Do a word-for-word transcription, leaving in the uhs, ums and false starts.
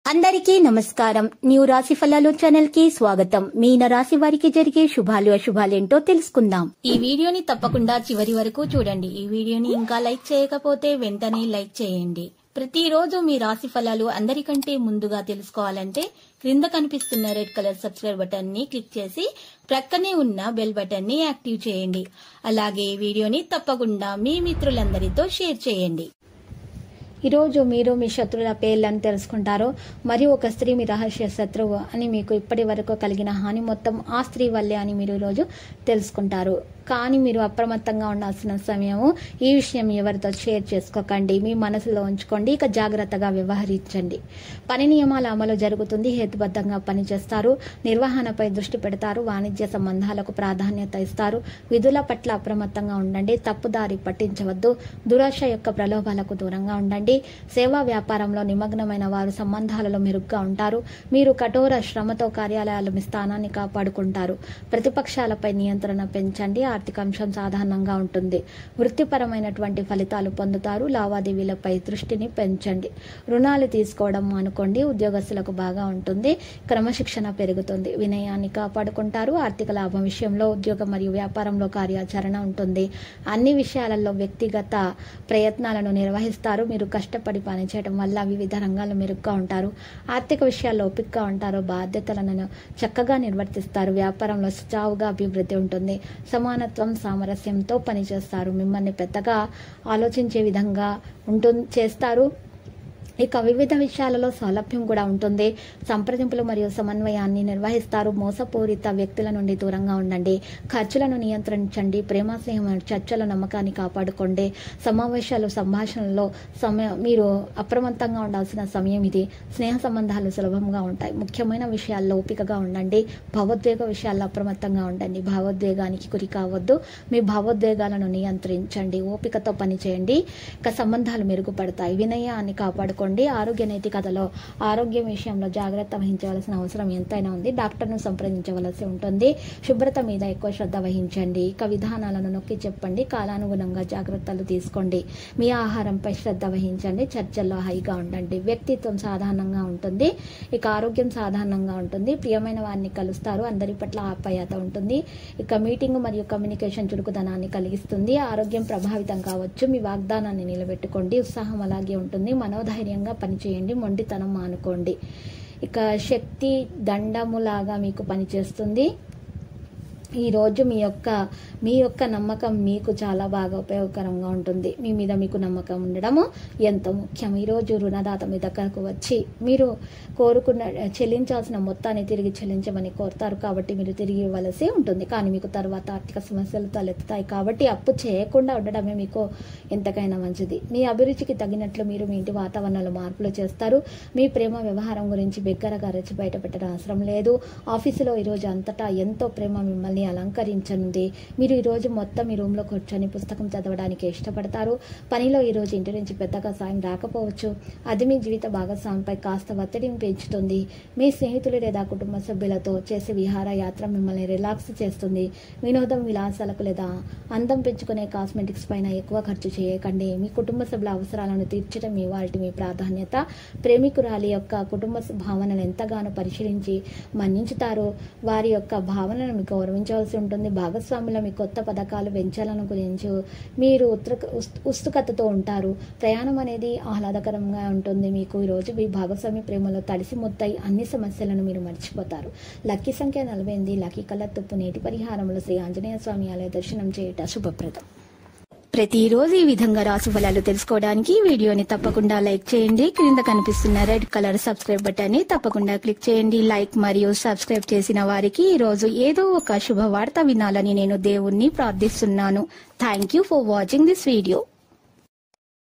అందరికీ నమస్కారం. న్యూ రాశి ఫలాలు ఛానల్ కి స్వాగతం. మీన రాశి వారికి జరిగే శుభాలు అశుభాలేంటో తెలుసుకుందాం. ఈ వీడియోని తప్పకుండా చివరి వరకు చూడండి. ఈ వీడియోని ఇంకా లైక్ చేయకపోతే వెంటనే లైక్ చేయండి. ప్రతిరోజు మీ రాశి ఫలాలు అందరికంటే ముందుగా తెలుసుకోవాలంటే క్రింద కనిపిస్తున్న రెడ్ కలర్ సబ్స్క్రైబ్ బటన్ ని క్లిక్ చేసి ప్రక్కనే ఉన్న బెల్ బటన్ ని యాక్టివ్ చేయండి. అలాగే ఈ వీడియోని తప్పకుండా మీ మిత్రులందరితో షేర్ చేయండి. ఈరోజు మీరు మీ శత్రువుల పేర్లను తెలుసుకుంటారు. మరియు ఒక స్త్రీ మీ రహస్య శత్రువు అని మీకు ఇప్పటి వరకు కలిగిన హాని మొత్తం ఆ స్త్రీ వల్లే అని మీరు ఈరోజు తెలుసుకుంటారు. కానీ మీరు అప్రమత్తంగా ఉండాల్సిన సమయము. ఈ విషయం ఎవరితో షేర్ చేసుకోకండి, మీ మనసులో ఉంచుకోండి. ఇక జాగ్రత్తగా వ్యవహరించండి. పని నియమాల అమలు జరుగుతుంది. హేతుబద్ధంగా పనిచేస్తారు. నిర్వహణపై దృష్టి పెడతారు. వాణిజ్య సంబంధాలకు ప్రాధాన్యత ఇస్తారు. విధుల పట్ల అప్రమత్తంగా ఉండండి. తప్పుదారి పట్టించవద్దు. దురాశ యొక్క ప్రలోభాలకు దూరంగా ఉండండి. సేవా వ్యాపారంలో నిమగ్నమైన వారు సంబంధాలలో మెరుగ్గా ఉంటారు. మీరు కఠోర శ్రమతో కార్యాలయాల మీ స్థానాన్ని కాపాడుకుంటారు. ప్రతిపక్షాలపై నియంత్రణ పెంచండి. ఆర్థిక అంశం సాధారణంగా ఉంటుంది. వృత్తిపరమైనటువంటి ఫలితాలు పొందుతారు. లావాదేవీలపై దృష్టిని పెంచండి. రుణాలు తీసుకోవడం అనుకోండి. ఉద్యోగస్తులకు బాగా ఉంటుంది. క్రమశిక్షణ పెరుగుతుంది. వినయాన్ని కాపాడుకుంటారు. ఆర్థిక లాభం విషయంలో ఉద్యోగం మరియు వ్యాపారంలో కార్యాచరణ ఉంటుంది. అన్ని విషయాలలో వ్యక్తిగత ప్రయత్నాలను నిర్వహిస్తారు. మీరు కష్టపడి పనిచేయడం వల్ల వివిధ రంగాల్లో మెరుగ్గా ఉంటారు. ఆర్థిక విషయాల్లో ఓపికగా ఉంటారు. బాధ్యతలను చక్కగా నిర్వర్తిస్తారు. వ్యాపారంలో సజావుగా అభివృద్ధి ఉంటుంది. సమానత్వం సామరస్యంతో పనిచేస్తారు. మిమ్మల్ని పెద్దగా ఆలోచించే విధంగా ఉంటుంది చేస్తారు. ఇక వివిధ విషయాలలో సౌలభ్యం కూడా ఉంటుంది. సంప్రదింపులు మరియు సమన్వయాన్ని నిర్వహిస్తారు. మోసపూరిత వ్యక్తుల నుండి దూరంగా ఉండండి. ఖర్చులను నియంత్రించండి. ప్రేమ స్నేహం చర్చల నమ్మకాన్ని కాపాడుకోండి. సమావేశాలు సంభాషణలో సమయం మీరు అప్రమత్తంగా ఉండాల్సిన సమయం ఇది. స్నేహ సంబంధాలు సులభంగా ఉంటాయి. ముఖ్యమైన విషయాల్లో ఓపికగా ఉండండి. భావోద్వేగ విషయాల్లో అప్రమత్తంగా ఉండండి. భావోద్వేగానికి గురి కావద్దు. మీ భావోద్వేగాలను నియంత్రించండి. ఓపికతో పనిచేయండి. ఇక సంబంధాలు మెరుగుపడతాయి. వినయాన్ని కాపాడుకోండి. ఆరోగ్య నైతికతలో ఆరోగ్యం విషయంలో జాగ్రత్త వహించవలసిన అవసరం ఎంతైనా ఉంది. డాక్టర్ను సంప్రదించవలసి ఉంటుంది. శుభ్రత మీద ఎక్కువ శ్రద్ధ వహించండి. ఇక విధానాలను నొక్కి చెప్పండి. కాలానుగుణంగా జాగ్రత్తలు తీసుకోండి. మీ ఆహారంపై శ్రద్ధ వహించండి. చర్చల్లో హైగా ఉండండి. వ్యక్తిత్వం సాధారణంగా ఉంటుంది. ఇక ఆరోగ్యం సాధారణంగా ఉంటుంది. ప్రియమైన వారిని కలుస్తారు. అందరి పట్ల ఆప్యాయత ఉంటుంది. ఇక మీటింగ్ మరియు కమ్యూనికేషన్ చురుకుదనాన్ని కలిగిస్తుంది. ఆరోగ్యం ప్రభావితం కావచ్చు. మీ వాగ్దానాన్ని నిలబెట్టుకోండి. ఉత్సాహం అలాగే ఉంటుంది. మనోధైర్యం పనిచేయండి. మొండితనం మానుకోండి. ఇక శక్తి దండములాగా మీకు పనిచేస్తుంది. ఈ రోజు మీ యొక్క మీ యొక్క నమ్మకం మీకు చాలా బాగా ఉపయోగకరంగా ఉంటుంది. మీ మీద మీకు నమ్మకం ఉండడము ఎంతో ముఖ్యం. ఈరోజు రుణదాత మీ దగ్గరకు వచ్చి మీరు కోరుకున్న చెల్లించాల్సిన మొత్తాన్ని తిరిగి చెల్లించమని కోరుతారు. కాబట్టి మీరు తిరిగి ఇవ్వవలసి ఉంటుంది. కానీ మీకు తర్వాత ఆర్థిక సమస్యలు తలెత్తుతాయి. కాబట్టి అప్పు చేయకుండా ఉండడమే మీకు ఎంతకైనా మంచిది. మీ అభిరుచికి తగినట్లు మీరు మీ ఇంటి వాతావరణంలో మార్పులు చేస్తారు. మీ ప్రేమ వ్యవహారం గురించి బిగ్గరగా రెచ్చి బయట పెట్టడం అవసరం లేదు. ఆఫీసులో ఈరోజు అంతటా ఎంతో ప్రేమ మిమ్మల్ని అలంకరించనుంది. మీరు ఈరోజు మొత్తం మీ రూమ్లో కూర్చొని పుస్తకం చదవడానికి ఇష్టపడతారు. పనిలో ఈరోజు ఇంటి నుంచి పెద్దగా సాయం రాకపోవచ్చు. అది మీ జీవిత భాగస్వామిపై కాస్త ఒత్తిడిని పెంచుతుంది. మీ స్నేహితులు లేదా కుటుంబ సభ్యులతో చేసే విహార యాత్ర మిమ్మల్ని రిలాక్స్ చేస్తుంది. వినోదం విలాసాలకు లేదా అందం పెంచుకునే కాస్మెటిక్స్ పైన ఎక్కువ ఖర్చు చేయకండి. మీ కుటుంబ సభ్యుల అవసరాలను తీర్చడం మీ వాటి మీ ప్రాధాన్యత. ప్రేమికురాలి యొక్క కుటుంబ భావనలు ఎంతగానో పరిశీలించి మన్నించుతారు. వారి యొక్క భావనలను మీకు గౌరవించ ఉంటుంది. భాగస్వాముల మీ కొత్త పథకాలు వెంచాలను గురించి మీరు ఉత్సుకతతో ఉంటారు. ప్రయాణం అనేది ఆహ్లాదకరంగా ఉంటుంది. మీకు ఈరోజు మీ భాగస్వామి ప్రేమలో తడిసి ముద్దయి అన్ని సమస్యలను మీరు మర్చిపోతారు. లక్కీ సంఖ్య నలభై ఎనిమిది. లక్కీ కలర్ తుప్పు. నేటి పరిహారంలో శ్రీ ఆంజనేయ స్వామి ఆలయ దర్శనం చేయుట శుభప్రదం. ప్రతిరోజు ఈ విధంగా రాశి ఫలాలు తెలుసుకోవడానికి వీడియోని తప్పకుండా లైక్ చేయండి. క్రింద కనిపిస్తున్న రెడ్ కలర్ సబ్స్క్రైబ్ బటన్ ని తప్పకుండా క్లిక్ చేయండి. లైక్ మరియు సబ్స్క్రైబ్ చేసిన వారికి ఈ రోజు ఏదో ఒక శుభవార్త వినాలని నేను దేవుణ్ణి ప్రార్థిస్తున్నాను. Thank you for watching this video.